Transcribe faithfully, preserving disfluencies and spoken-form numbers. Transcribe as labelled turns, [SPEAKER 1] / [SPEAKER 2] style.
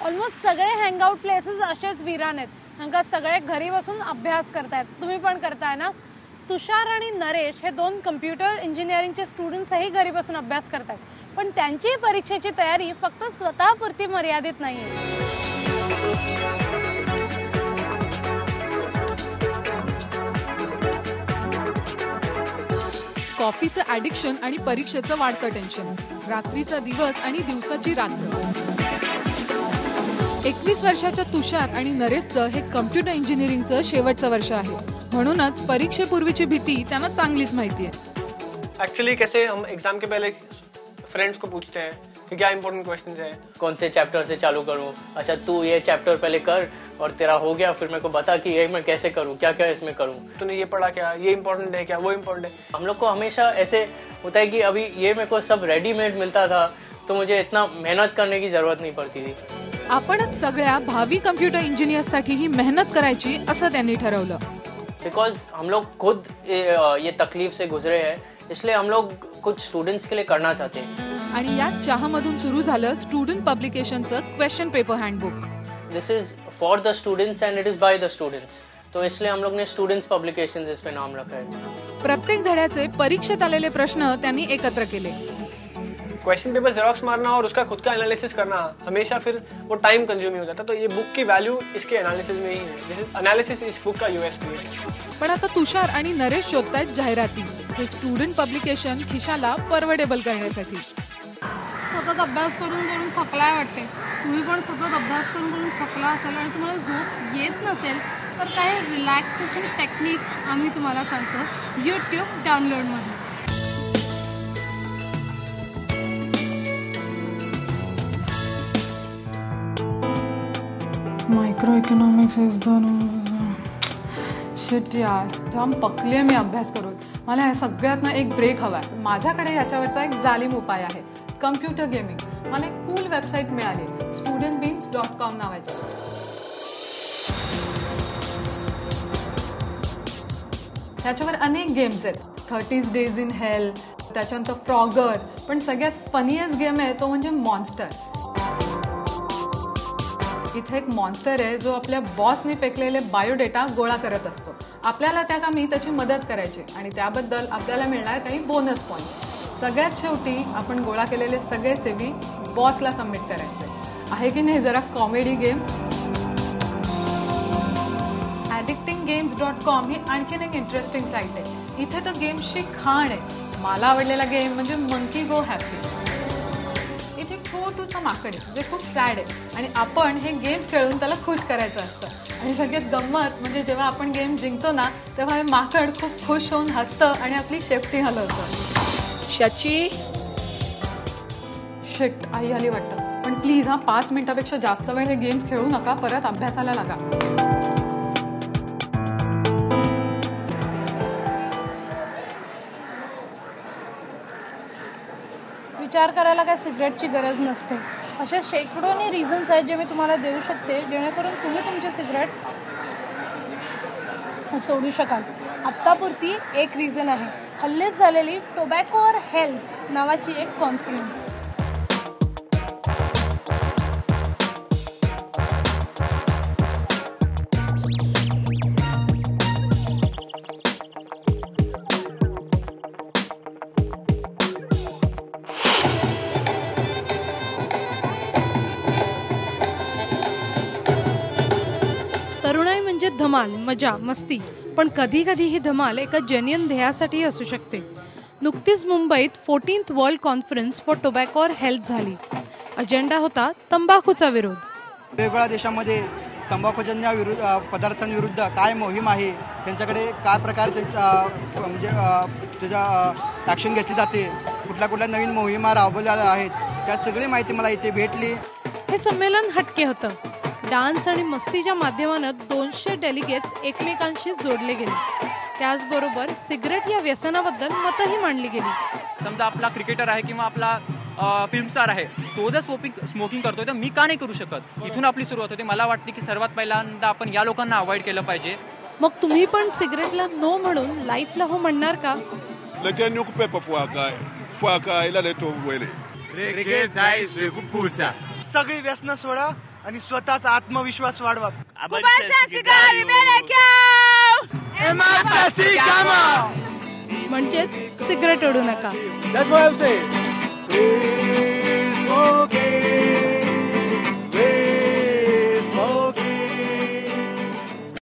[SPEAKER 1] Almost सगळे hangout places असेच विरान आहेत, हांगा सगळे घरी बसून अभ्यास करतायत. तुम्ही पण करताय ना. तुषार आणि नरेश हे दोन कम्प्युटर इंजिनिअरिंगचे स्टुडंट्सही घरी बसून अभ्यास करतात, पण त्यांची परीक्षेची तयारी फक्त स्वतःपुरती मर्यादित नाहीये.
[SPEAKER 2] कॉफीचं ॲडिक्शन आणि परीक्षेचं वाढतं टेन्शन, रात्रीचा दिवस आणि दिवसाची रात्र. एकवीस वर्षाच्या तुषार आणि नरेशचं हे कम्प्युटर इंजिनिअरिंगचं शेवटचं वर्ष आहे, म्हणूनच परीक्षेपूर्वीची भीती त्यांना चांगलीच माहिती आहे.
[SPEAKER 3] एक्चुअली कैसे हम एग्जाम के पहले फ्रेंड्स को पूछते हैं कि क्या इंपॉर्टेंट क्वेश्चंस है,
[SPEAKER 4] कौन से चैप्टर से चालू करूं, अच्छा तू ये चैप्टर पहले कर और तेरा हो गया, फिर मेरे को बता कि ये मैं कैसे करूं, क्या क्या इसमें करूं,
[SPEAKER 3] तूने ये पढ़ा क्या, ये इम्पोर्टेंट है क्या, वो इम्पोर्टेंट है.
[SPEAKER 4] हम लोग को हमेशा ऐसे होता है कि अभी ये मेरे को सब रेडीमेड मिलता था, तो मुझे इतना मेहनत करने की जरूरत नहीं पड़ती थी.
[SPEAKER 2] आपणच सगळ्या भावी कम्प्युटर इंजिनियर्ससाठी ही मेहनत करायची असं त्यांनी ठरवलं.
[SPEAKER 4] बिकॉज हम लोग खुद ये तकलीफ से गुजरे हैं, इसलिए हम लोग कुछ स्टूडेंट्स के लिए करना चाहते हैं.
[SPEAKER 2] आणि या चाहमधून सुरू झालं स्टुडंट पब्लिकेशनचं question paper handbook.
[SPEAKER 4] This is for the students and it is by the students, तो इसलिए हम लोग ने स्टूडेंट्स पब्लिकेशंस इस पे नाम रखा है.
[SPEAKER 2] प्रत्येक धड्याचे परीक्षेत आलेले प्रश्न त्यांनी एकत्र केले.
[SPEAKER 3] क्वेश्चन पेपर जेरोक्स मारना और उसका खुद का एनालिसिस करना हमेशा फिर वो टाइम कंज्यूमिंग हो जाता है, तो ये बुक की वैल्यू इसके एनालिसिस में ही है. दिस इज एनालिसिस इस बुक का यूएसपी है.
[SPEAKER 2] पण आता तुषार आणि नरेश शोधतायत जाहिराती, हे स्टुडंट पब्लिकेशन खिशाला परवडेबल करण्यासाठी.
[SPEAKER 1] सतत अभ्यास करून करून थकलाय वाटते. तुम्ही पण सतत अभ्यास करून करून थकला असेल आणि तुम्हाला झोप येत नसेल तर काही रिलॅक्सेशन टेक्निक्स आम्ही तुम्हाला सांगतो यूट्यूब डाउनलोडमध्ये.
[SPEAKER 2] Micro economics is the shit यार, जाम पकले मी अभ्यास करून. मला या सगळ्यात ना एक ब्रेक हवा आहे. माझ्याकडे याच्यावरचा एक जालिम उपाय आहे, कम्प्युटर गेमिंग. मला एक कूल वेबसाईट मिळाली, स्टुडंट बीन्स डॉट कॉम नावाची. त्याच्यावर अनेक गेम्स आहेत, थर्टीज डेज इन हेल, त्याच्यानंतर फ्रॉगर, पण सगळ्यात फनीएस्ट गेम आहे तो म्हणजे मॉन्स्टर. इथे एक मॉन्स्टर आहे जो आपल्या बॉसने फेकलेले बायोडेटा गोळा करत असतो. आपल्याला त्या कामी त्याची मदत करायची आणि त्याबद्दल आपल्याला मिळणार काही बोनस पॉईंट. सगळ्यात शेवटी आपण गोळा केलेले सगळे सेव्ही बॉसला सबमिट करायचे. आहे की नाही जरा comedy game. Addicting games dot com ही आणखीन एक इंटरेस्टिंग साईट आहे. इथे तर गेम्सची खाण आहे. मला आवडलेला गेम म्हणजे मंकी गो हॅपी. इथे छोटूसा माकड आहे जे खूप सॅड आहे आणि आपण हे गेम्स खेळून त्याला खुश करायचं असतं. आणि सगळ्यात गंमत म्हणजे जेव्हा आपण गेम जिंकतो ना तेव्हा हे माकड खूप खुश होऊन हसतं आणि आपली शेफ्टी हलवतं.
[SPEAKER 5] शाची
[SPEAKER 2] शिट, आई आली वाटतं. पण प्लीज हा पाच मिनिटापेक्षा जास्त वेळ हे गेम्स खेळू नका, परत अभ्यासाला लागा.
[SPEAKER 1] विचार करायला काय सिगरेटची गरज नसते. असे शेकडोनी रिझन्स आहेत जे मी तुम्हाला देऊ शकते जेणेकरून तुम्ही तुमचे सिगरेट सोडू शकाल. आत्तापुरती एक रिझन आहे, हल्लीच झालेली टोबॅको और हेल्थ नावाची एक कॉन्फरन्स. तरुणाई म्हणजे धमाल, मजा, मस्ती, पण कधी कधी ही धमाल एका जेन्युइन ध्येयासाठी असू शकते. नुकतीच मुंबईत fourteenth world conference for tobacco और हेल्थ झाली. अजेंडा होता तंबाखूचा विरोध.
[SPEAKER 6] वेगवेगळ्या देशामध्ये तंबाखूजन्य विरुद्ध पदार्थांविरुद्ध काय मोहीम आहे, त्यांच्याकडे काय प्रकारे म्हणजे त्याच्या ॲक्शन घेतली जाते, कुठल्या कुठल्या नवीन मोहिमा राबवल्या आहेत, त्या सगळी माहिती मला इथे भेटली.
[SPEAKER 1] हे संमेलन हटके होतं. डान्स आणि मस्तीच्या माध्यमानं दोनशे डेलिगेट्स एकमेकांशी जोडले गेले. त्याचबरोबर सिगरेट या व्यसनाबद्दल मतही मांडली गेली.
[SPEAKER 7] समजा आपला क्रिकेटर आहे किंवा आपला फिल्म स्टार आहे, तो जर स्मोकिंग स्मोकिंग करतोय तर मी का नाही करू शकत. इथून आपली सुरुवात होते. मला वाटते की सर्वात पहिल्यांदा आपण या लोकांना अवॉइड केलं पाहिजे.
[SPEAKER 1] मग तुम्ही पण सिगरेटला नो म्हणून लाईफला हो म्हणणार का?
[SPEAKER 8] सगळी व्यसनं सोडा,
[SPEAKER 6] आणि स्वतःचा आत्मविश्वास वाढवा.
[SPEAKER 1] म्हणजेच सिगरेट ओढू नका.
[SPEAKER 3] That's what I'm saying.